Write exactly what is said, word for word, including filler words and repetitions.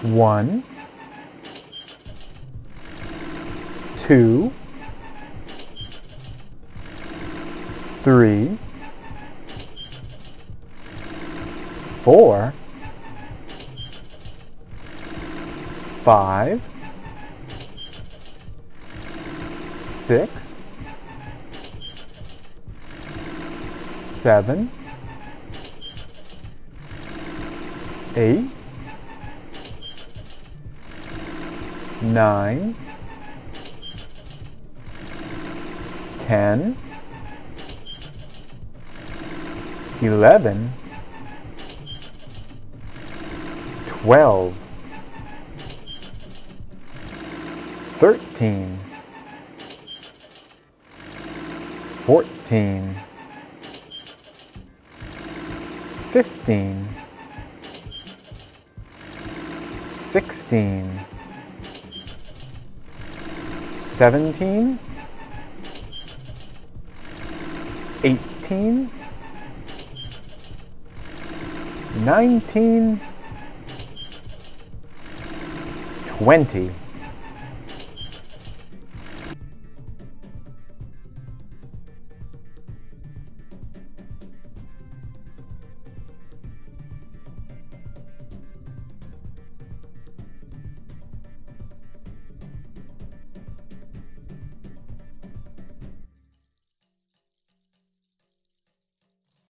One, two, three, four, five, six, seven, eight, nine, ten, eleven, twelve, thirteen, fourteen, fifteen, sixteen, seventeen, eighteen, nineteen, twenty.